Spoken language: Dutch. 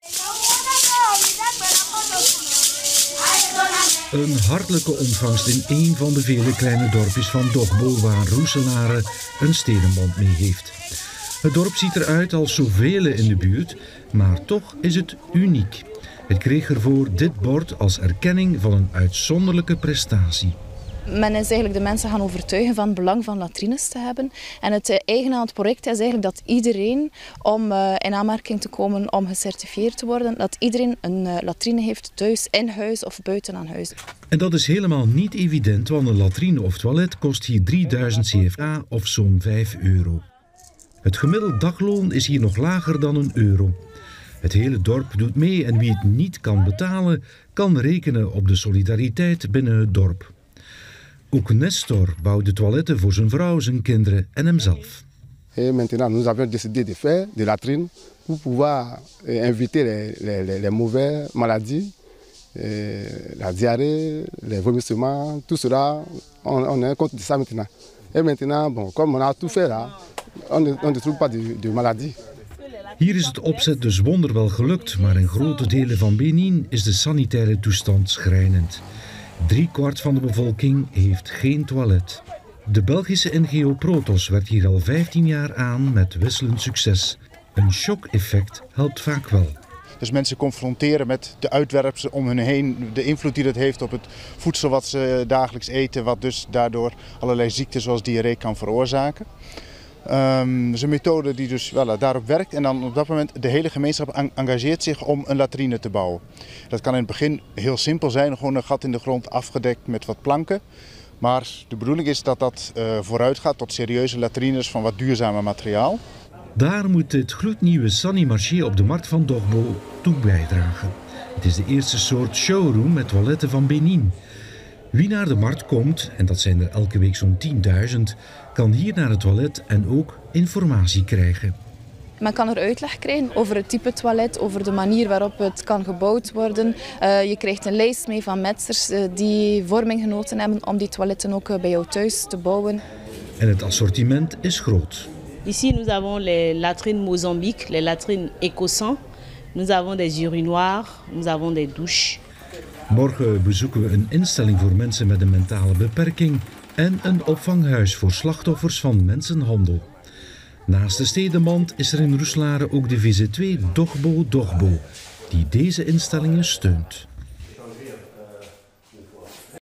Een hartelijke ontvangst in een van de vele kleine dorpjes van Dogbo waar Roeselare een stedenband mee heeft. Het dorp ziet eruit als zoveel in de buurt, maar toch is het uniek. Het kreeg ervoor dit bord als erkenning van een uitzonderlijke prestatie. Men is eigenlijk de mensen gaan overtuigen van het belang van latrines te hebben. En het eigen aan het project is eigenlijk dat iedereen, om in aanmerking te komen om gecertificeerd te worden, dat iedereen een latrine heeft thuis, in huis of buiten aan huis. En dat is helemaal niet evident, want een latrine of toilet kost hier 3000 CFA of zo'n €5. Het gemiddeld dagloon is hier nog lager dan €1. Het hele dorp doet mee en wie het niet kan betalen, kan rekenen op de solidariteit binnen het dorp. Ook Nestor bouwt de toiletten voor zijn vrouw, zijn kinderen en hemzelf. Et maintenant, nous avions décidé de faire des latrines pour pouvoir éviter les mauvaises maladies, la diarrhée, les vomissements, tout cela. On est contre ça maintenant. Et maintenant, bon, comme on a tout fait là, on ne trouve pas de maladie. Hier is het opzet dus wonderwel gelukt, maar in grote delen van Benin is de sanitaire toestand schrijnend. 3/4 van de bevolking heeft geen toilet. De Belgische NGO Protos werkt hier al 15 jaar aan met wisselend succes. Een shock-effect helpt vaak wel. Dus mensen confronteren met de uitwerpselen om hun heen, de invloed die dat heeft op het voedsel wat ze dagelijks eten, wat dus daardoor allerlei ziekten zoals diarree kan veroorzaken. Dat is een methode die dus daarop werkt en dan op dat moment de hele gemeenschap engageert zich om een latrine te bouwen. Dat kan in het begin heel simpel zijn, gewoon een gat in de grond afgedekt met wat planken. Maar de bedoeling is dat dat vooruit gaat tot serieuze latrines van wat duurzamer materiaal. Daar moet het gloednieuwe Sunny Marché op de markt van Dogbo toe bijdragen. Het is de eerste soort showroom met toiletten van Benin. Wie naar de markt komt, en dat zijn er elke week zo'n 10.000, kan hier naar het toilet en ook informatie krijgen. Men kan er uitleg krijgen over het type toilet, over de manier waarop het kan gebouwd worden. Je krijgt een lijst mee van metsers die vorming genoten hebben om die toiletten ook bij jou thuis te bouwen. En het assortiment is groot. Ici nous avons les latrines Mozambique, les latrines Ecosan. Nous avons des urinoirs, nous avons des douches. Morgen bezoeken we een instelling voor mensen met een mentale beperking en een opvanghuis voor slachtoffers van mensenhandel. Naast de stedenband is er in Roeselare ook de VZ2 Dogbo, die deze instellingen steunt.